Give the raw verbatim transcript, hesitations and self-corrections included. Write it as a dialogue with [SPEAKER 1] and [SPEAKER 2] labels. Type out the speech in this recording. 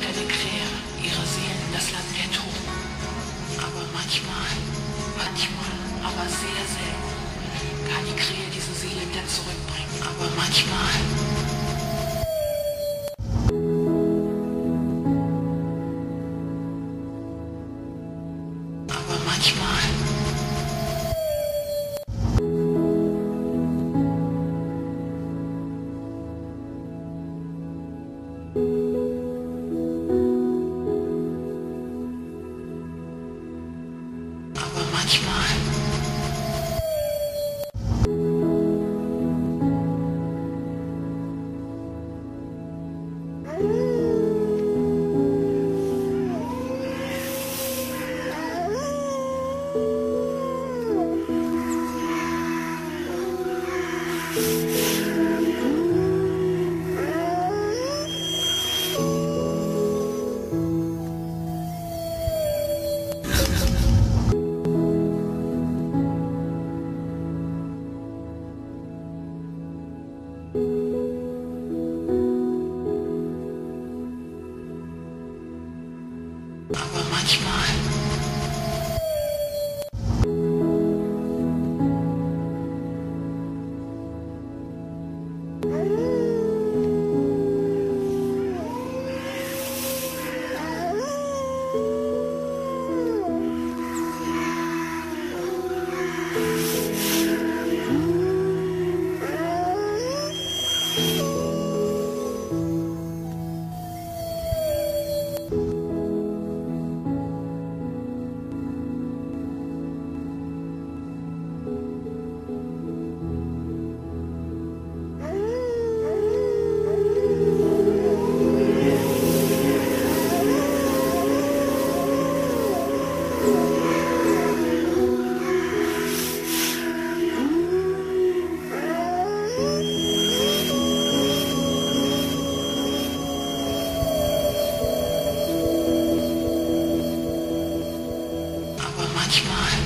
[SPEAKER 1] unter der Krähe ihre Seelen in das Land der Toten. Aber manchmal, manchmal, aber sehr selten, kann die Krähe diese Seele dann zurückbringen. Aber manchmal. Aber manchmal. Aber manchmal. Aber manchmal. Aber manchmal.